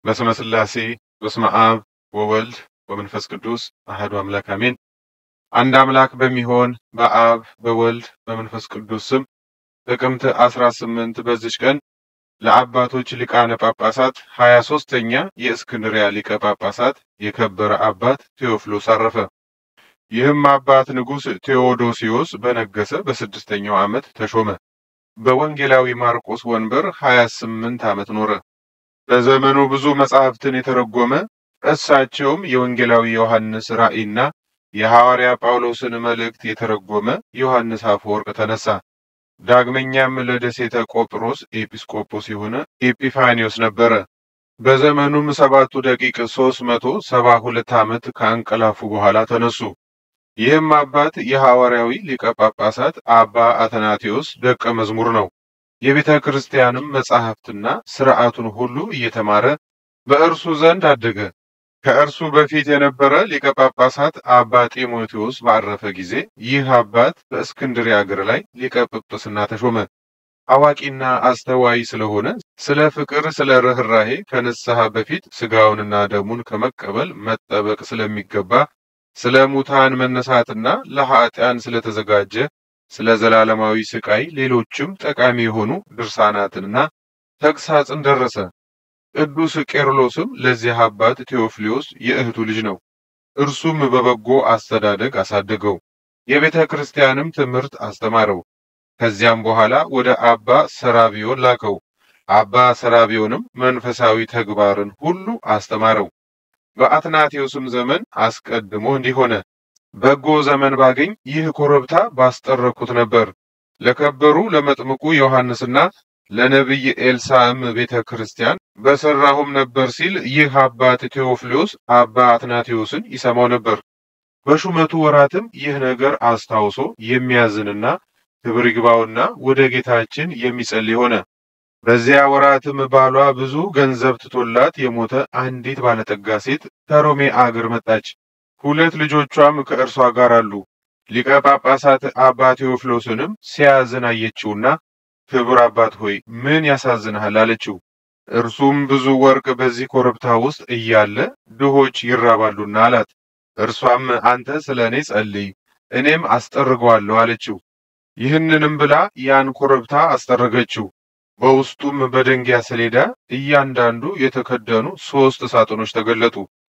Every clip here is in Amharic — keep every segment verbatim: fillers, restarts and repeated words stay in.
በስመ ሥላሴ በስመ አብ ወወልድ ወመንፈስ ቅዱስ አሐዱ አምላክ አሜን። አንድ አምላክ በሚሆን በአብ በወልድ በመንፈስ ቅዱስ ስም ጥቅምት አስራ ስምንት በዚች ቀን ለአባቶች ሊቃነ ጳጳሳት ሀያ ሦስተኛ የእስክንድርያ ሊቀ ጳጳሳት የከበረ አባት ቴዎፍሎስ አረፈ። ይህም አባት ንጉሥ ቴዎዶሲዮስ በነገሰ በስድስተኛው ዓመት ተሾመ። በወንጌላዊ ማርቆስ ወንበር ሀያ ስምንት ዓመት ኖረ። በዘመኑ ብዙ መጻሕፍትን የተረጎመ እሳቸውም የወንጌላዊ ዮሐንስ ራእይና የሐዋርያ ጳውሎስን መልእክት የተረጎመ ዮሐንስ አፈወርቅ ተነሳ። ዳግመኛም ለደሴተ ቆጵሮስ ኤጲስቆጶስ የሆነ ኤጲፋኒዮስ ነበረ። በዘመኑም ሰባቱ ደቂቅ ሦስት መቶ ሰባ ሁለት ዓመት ከአንቀላፉ በኋላ ተነሱ። ይህም አባት የሐዋርያዊ ሊቀ ጳጳሳት አባ አትናቴዎስ ደቀ መዝሙር ነው። የቤተ ክርስቲያንም መጻሕፍትና ሥርዓቱን ሁሉ እየተማረ በእርሱ ዘንድ አደገ። ከእርሱ በፊት የነበረ ሊቀ ጳጳሳት አባ ጢሞቴዎስ ባረፈ ጊዜ ይህ አባት በእስክንድርያ አገር ላይ ሊቀ ጵጵስና ተሾመ። አዋቂና አስተዋይ ስለሆነ ስለ ፍቅር፣ ስለ ርኅራሄ ከንስሐ በፊት ሥጋውንና ደሙን ከመቀበል መጠበቅ ስለሚገባ ስለ ሙታን መነሳትና ለኃጢአን ስለተዘጋጀ ስለ ዘላለማዊ ስቃይ ሌሎችም ጠቃሚ የሆኑ ድርሳናትንና ተግሳጽን ደረሰ። ቅዱስ ቄርሎስም ለዚህ አባት ቴዎፍሎስ የእህቱ ልጅ ነው። እርሱም በበጎ አስተዳደግ አሳደገው፣ የቤተ ክርስቲያንም ትምህርት አስተማረው። ከዚያም በኋላ ወደ አባ ሰራቢዮን ላከው። አባ ሰራቢዮንም መንፈሳዊ ተግባርን ሁሉ አስተማረው። በአትናቴዎስም ዘመን አስቀድሞ እንዲህ ሆነ። በጎ ዘመን ባገኝ ይህ ኮረብታ ባስጠረኩት ነበር። ለከበሩ ለመጥምቁ ዮሐንስና ለነቢይ ኤልሳዕም ቤተ ክርስቲያን በሰራሁም ነበር ሲል ይህ አባት ቴዎፍሎስ አባ አትናቴዎስን ይሰማው ነበር። በሹመቱ ወራትም ይህ ነገር አስታውሶ የሚያዝንና ክብር ይግባውና ወደ ጌታችን የሚጸልይ ሆነ። በዚያ ወራትም ባሏ ብዙ ገንዘብ ትቶላት የሞተ አንዲት ባለጠጋ ሴት ከሮሜ አገር መጣች። ሁለት ልጆቿም ከእርሷ ጋር አሉ። ሊቀ ጳጳሳት አባ ቴዎፍሎስንም ሲያዝን አየችውና ክቡር አባት ሆይ ምን ያሳዝንሃል አለችው። እርሱም ብዙ ወርቅ በዚህ ኮረብታ ውስጥ እያለ ድሆች ይራባሉና አላት። እርሷም አንተ ስለ እኔ ጸልይ እኔም አስጠርገዋለሁ አለችው። ይህንንም ብላ ያን ኮረብታ አስጠረገችው። በውስጡም በደንጊያ ሰሌዳ እያንዳንዱ የተከደኑ ሦስት ሳጥኖች ተገለጡ።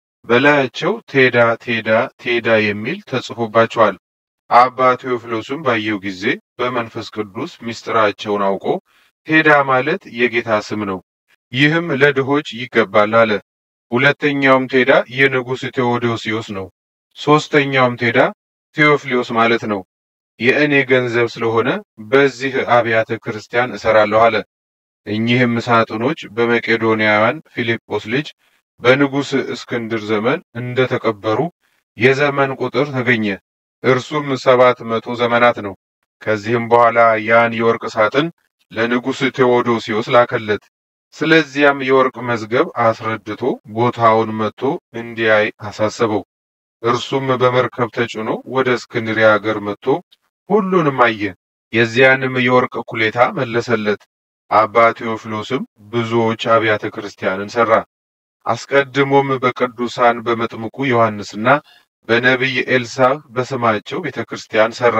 በላያቸው ቴዳ ቴዳ ቴዳ የሚል ተጽፎባቸዋል። አባ ቴዎፍሎስም ባየው ጊዜ በመንፈስ ቅዱስ ምስጢራቸውን አውቆ ቴዳ ማለት የጌታ ስም ነው፣ ይህም ለድሆች ይገባል አለ። ሁለተኛውም ቴዳ የንጉሥ ቴዎዶሲዮስ ነው። ሦስተኛውም ቴዳ ቴዎፍሎስ ማለት ነው። የእኔ ገንዘብ ስለሆነ በዚህ አብያተ ክርስቲያን እሰራለሁ አለ። እኚህም ሳጥኖች በመቄዶንያውያን ፊልጶስ ልጅ በንጉሥ እስክንድር ዘመን እንደተቀበሩ የዘመን ቁጥር ተገኘ። እርሱም ሰባት መቶ ዘመናት ነው። ከዚህም በኋላ ያን የወርቅ ሳጥን ለንጉሥ ቴዎዶሲዮስ ላከለት። ስለዚያም የወርቅ መዝገብ አስረድቶ ቦታውን መጥቶ እንዲያይ አሳሰበው። እርሱም በመርከብ ተጭኖ ወደ እስክንድርያ አገር መጥቶ ሁሉንም አየ። የዚያንም የወርቅ ኩሌታ መለሰለት። አባ ቴዎፍሎስም ብዙዎች አብያተ ክርስቲያንን ሠራ። አስቀድሞም በቅዱሳን በመጥምቁ ዮሐንስና በነቢይ ኤልሳዕ በስማቸው ቤተ ክርስቲያን ሠራ።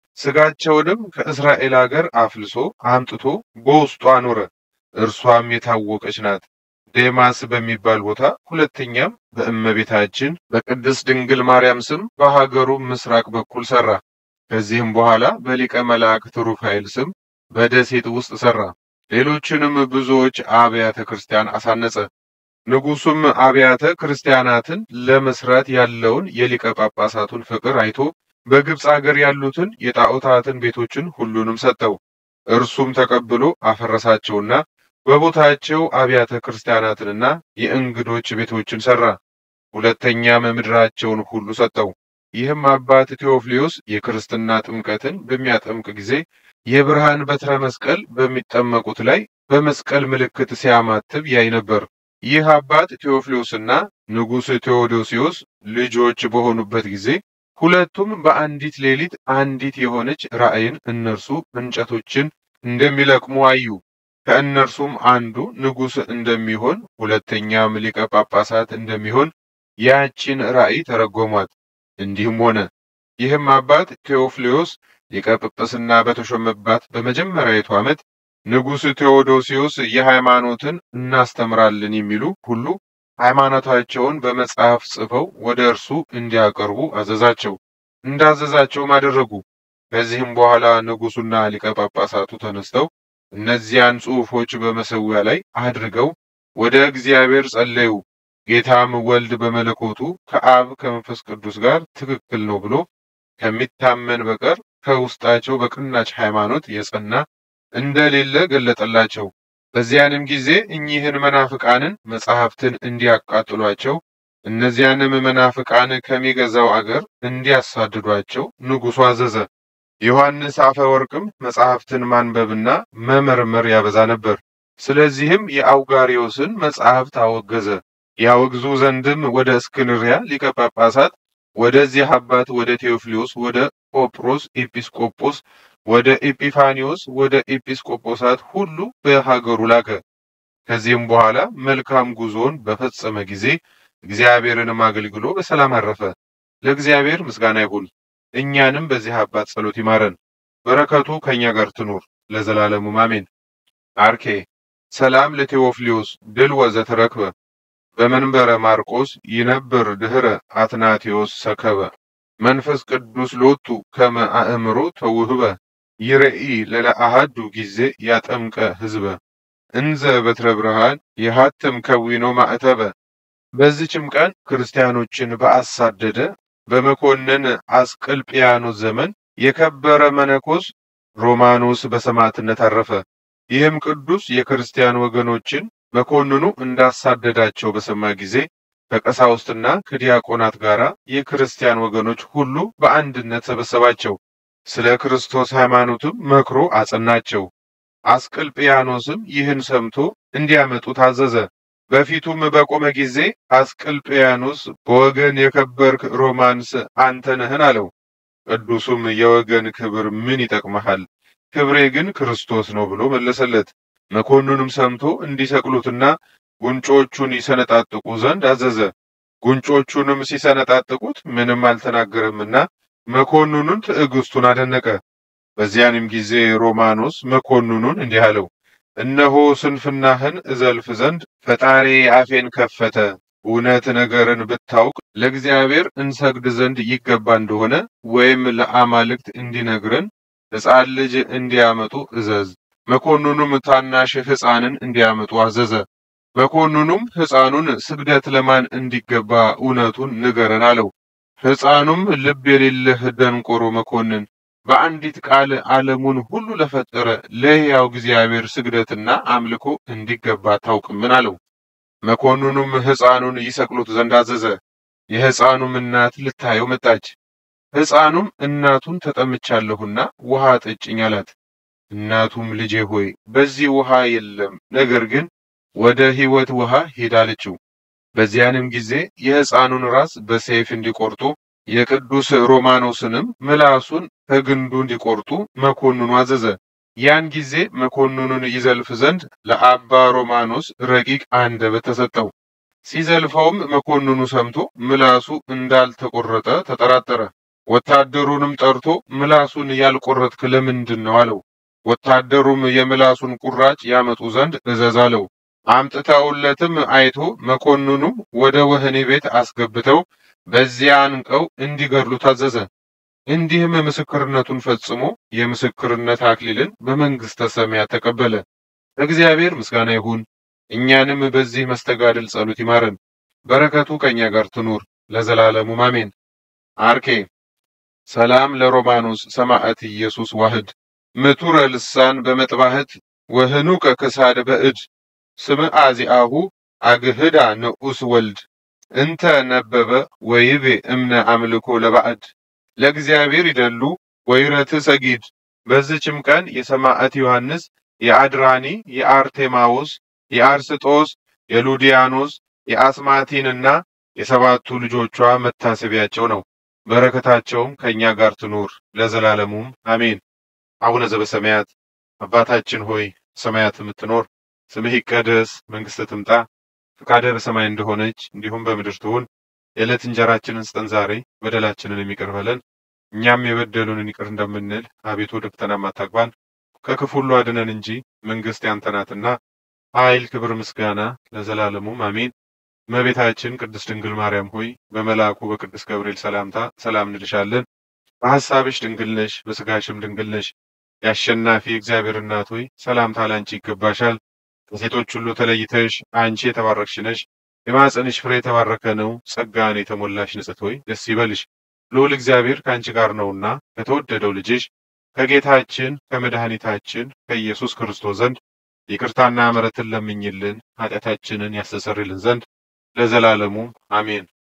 ሥጋቸውንም ከእስራኤል አገር አፍልሶ አምጥቶ በውስጡ አኖረ። እርሷም የታወቀች ናት። ዴማስ በሚባል ቦታ፣ ሁለተኛም በእመቤታችን በቅድስት ድንግል ማርያም ስም በሀገሩ ምስራቅ በኩል ሠራ። ከዚህም በኋላ በሊቀ መላእክት ሩፋኤል ስም በደሴት ውስጥ ሠራ። ሌሎችንም ብዙዎች አብያተ ክርስቲያን አሳነጸ። ንጉሡም አብያተ ክርስቲያናትን ለመስራት ያለውን የሊቀ ጳጳሳቱን ፍቅር አይቶ በግብፅ አገር ያሉትን የጣዖታትን ቤቶችን ሁሉንም ሰጠው። እርሱም ተቀብሎ አፈረሳቸውና በቦታቸው አብያተ ክርስቲያናትንና የእንግዶች ቤቶችን ሠራ። ሁለተኛም ምድራቸውን ሁሉ ሰጠው። ይህም አባት ቴዎፍሎስ የክርስትና ጥምቀትን በሚያጠምቅ ጊዜ የብርሃን በትረ መስቀል በሚጠመቁት ላይ በመስቀል ምልክት ሲያማትብ ያይ ነበር። ይህ አባት ቴዎፍሎስና ንጉሥ ቴዎዶሲዮስ ልጆች በሆኑበት ጊዜ ሁለቱም በአንዲት ሌሊት አንዲት የሆነች ራእይን እነርሱ እንጨቶችን እንደሚለቅሙ አዩ። ከእነርሱም አንዱ ንጉሥ እንደሚሆን ሁለተኛም ሊቀ ጳጳሳት እንደሚሆን ያቺን ራእይ ተረጎሟት። እንዲህም ሆነ። ይህም አባት ቴዎፍሎስ ሊቀ ጵጵስና በተሾመባት በመጀመሪያይቱ ዓመት ንጉሥ ቴዎዶሲዮስ የሃይማኖትን እናስተምራለን የሚሉ ሁሉ ሃይማኖታቸውን በመጽሐፍ ጽፈው ወደ እርሱ እንዲያቀርቡ አዘዛቸው። እንዳዘዛቸውም አደረጉ። ከዚህም በኋላ ንጉሡና ሊቀ ጳጳሳቱ ተነስተው እነዚያን ጽሑፎች በመሠዊያ ላይ አድርገው ወደ እግዚአብሔር ጸለዩ። ጌታም ወልድ በመለኮቱ ከአብ ከመንፈስ ቅዱስ ጋር ትክክል ነው ብሎ ከሚታመን በቀር ከውስጣቸው በቀናች ሃይማኖት የጸና እንደሌለ ገለጠላቸው። በዚያንም ጊዜ እኚህን መናፍቃንን መጻሕፍትን እንዲያቃጥሏቸው እነዚያንም መናፍቃን ከሚገዛው አገር እንዲያሳድዷቸው ንጉሡ አዘዘ። ዮሐንስ አፈወርቅም መጻሕፍትን ማንበብና መመርመር ያበዛ ነበር። ስለዚህም የአውጋሪዮስን መጻሕፍት አወገዘ። ያወግዙ ዘንድም ወደ እስክንድርያ ሊቀ ጳጳሳት ወደዚህ አባት ወደ ቴዎፍሎስ ወደ ቆጵሮስ ኤጲስቆጶስ ወደ ኤጲፋኒዮስ ወደ ኤጲስቆጶሳት ሁሉ በሀገሩ ላከ። ከዚህም በኋላ መልካም ጉዞን በፈጸመ ጊዜ እግዚአብሔርንም አገልግሎ በሰላም አረፈ። ለእግዚአብሔር ምስጋና ይሁን። እኛንም በዚህ አባት ጸሎት ይማረን፣ በረከቱ ከኛ ጋር ትኑር ለዘላለሙ አሜን። አርኬ ሰላም ለቴዎፍሎስ ድል ወዘተረክበ በመንበረ ማርቆስ ይነብር ድህረ አትናቴዎስ ሰከበ መንፈስ ቅዱስ ሎቱ ከመ አእምሮ ተውህበ ይረኢ ለለአሃዱ ጊዜ ያጠምቀ ህዝበ እንዘ በትረ ብርሃን የሃተም ከዊኖ ማዕተበ። በዚህም ቀን ክርስቲያኖችን በአሳደደ በመኮንን አስቀልጵያኖስ ዘመን የከበረ መነኮስ ሮማኖስ በሰማዕትነት አረፈ። ይህም ቅዱስ የክርስቲያን ወገኖችን መኮንኑ እንዳሳደዳቸው በሰማ ጊዜ ከቀሳውስትና ከዲያቆናት ጋር የክርስቲያን ወገኖች ሁሉ በአንድነት ሰበሰባቸው። ስለ ክርስቶስ ሃይማኖትም መክሮ አጸናቸው። አስቀልጵያኖስም ይህን ሰምቶ እንዲያመጡ ታዘዘ። በፊቱም በቆመ ጊዜ አስቀልጵያኖስ በወገን የከበርክ ሮማንስ አንተ ነህን አለው። ቅዱሱም የወገን ክብር ምን ይጠቅመሃል? ክብሬ ግን ክርስቶስ ነው ብሎ መለሰለት። መኮንኑም ሰምቶ እንዲሰቅሉትና ጉንጮቹን ይሰነጣጥቁ ዘንድ አዘዘ። ጉንጮቹንም ሲሰነጣጥቁት ምንም አልተናገረምና መኮንኑን ትዕግስቱን አደነቀ። በዚያንም ጊዜ ሮማኖስ መኮንኑን እንዲህ አለው፣ እነሆ ስንፍናህን እዘልፍ ዘንድ ፈጣሪ አፌን ከፈተ። እውነት ነገርን ብታውቅ ለእግዚአብሔር እንሰግድ ዘንድ ይገባ እንደሆነ ወይም ለአማልክት እንዲነግረን ሕፃን ልጅ እንዲያመጡ እዘዝ። መኮንኑም ታናሽ ሕፃንን እንዲያመጡ አዘዘ። መኮንኑም ሕፃኑን ስግደት ለማን እንዲገባ እውነቱን ንገረን አለው። ሕፃኑም ልብ የሌለህ ደንቆሮ መኮንን በአንዲት ቃል ዓለሙን ሁሉ ለፈጠረ ለሕያው እግዚአብሔር ስግደትና አምልኮ እንዲገባ ታውቅምን አለው። መኮንኑም ሕፃኑን ይሰቅሉት ዘንድ አዘዘ። የሕፃኑም እናት ልታየው መጣች። ሕፃኑም እናቱን ተጠምቻለሁና ውሃ ጠጭኝ አላት። እናቱም ልጄ ሆይ በዚህ ውሃ የለም፣ ነገር ግን ወደ ሕይወት ውሃ ሂድ አለችው። በዚያንም ጊዜ የሕፃኑን ራስ በሰይፍ እንዲቆርጡ የቅዱስ ሮማኖስንም ምላሱን ከግንዱ እንዲቆርጡ መኮንኑ አዘዘ። ያን ጊዜ መኮንኑን ይዘልፍ ዘንድ ለአባ ሮማኖስ ረቂቅ አንደበት ተሰጠው። ሲዘልፈውም መኮንኑ ሰምቶ ምላሱ እንዳልተቆረጠ ተጠራጠረ። ወታደሩንም ጠርቶ ምላሱን ያልቆረጥክ ለምንድን ነው አለው። ወታደሩም የምላሱን ቁራጭ ያመጡ ዘንድ እዘዝ አለው። አምጥተውለትም አይቶ መኮንኑ ወደ ወህኒ ቤት አስገብተው በዚያ አንቀው እንዲገድሉ ታዘዘ። እንዲህም ምስክርነቱን ፈጽሞ የምስክርነት አክሊልን በመንግስተ ሰማያት ተቀበለ። እግዚአብሔር ምስጋና ይሁን። እኛንም በዚህ መስተጋድል ጸሎት ይማረን፣ በረከቱ ከኛ ጋር ትኑር ለዘላለሙ አሜን። አርኬ ሰላም ለሮማኖስ ሰማዕት ኢየሱስ ዋህድ ምቱረ ልሳን በመጥባህት ወህኑቀ ከሳድ በእድ ስምዐ ዚአሁ አግህዳ ንዑስ ወልድ እንተ ነበበ ወይቤ እምነ አምልኮ ለባዕድ ለእግዚአብሔር ይደሉ ወይረት ሰጊድ። በዚህም ቀን የሰማዕት ዮሐንስ፣ የአድራኒ፣ የአርቴማዎስ፣ የአርስጦስ፣ የሉዲያኖስ፣ የአስማቲንና የሰባቱ ልጆቿ መታሰቢያቸው ነው። በረከታቸውም ከኛ ጋር ትኑር ለዘላለሙም አሜን። አቡነ ዘበሰማያት አባታችን ሆይ ሰማያት የምትኖር ስምህ ይቀደስ፣ መንግሥትህ ትምጣ፣ ፈቃድህ በሰማይ እንደሆነች እንዲሁም በምድር ትሁን። የዕለት እንጀራችንን ስጠን ዛሬ፣ በደላችንን ይቅር በለን እኛም የበደሉንን ይቅር እንደምንል፣ አቤቱ ወደ ፈተናም አታግባን ከክፉ ሁሉ አድነን እንጂ መንግሥት ያንተ ናትና ኃይል፣ ክብር፣ ምስጋና ለዘላለሙም አሜን። እመቤታችን ቅድስት ድንግል ማርያም ሆይ በመልአኩ በቅዱስ ገብርኤል ሰላምታ ሰላም እንልሻለን። በሐሳብሽ ድንግል ነሽ፣ በሥጋሽም ድንግል ነሽ። የአሸናፊ እግዚአብሔር እናት ሆይ ሰላምታ ላንቺ ይገባሻል። ከሴቶች ሁሉ ተለይተሽ አንቺ የተባረክሽ ነሽ። የማኅፀንሽ ፍሬ የተባረከ ነው። ጸጋን የተሞላሽ ንጽሕት ሆይ ደስ ይበልሽ፣ ልዑል እግዚአብሔር ከአንቺ ጋር ነውና ከተወደደው ልጅሽ ከጌታችን ከመድኃኒታችን ከኢየሱስ ክርስቶስ ዘንድ ይቅርታና ምሕረትን ለምኝልን ኃጢአታችንን ያስተሰርይልን ዘንድ ለዘላለሙ አሜን።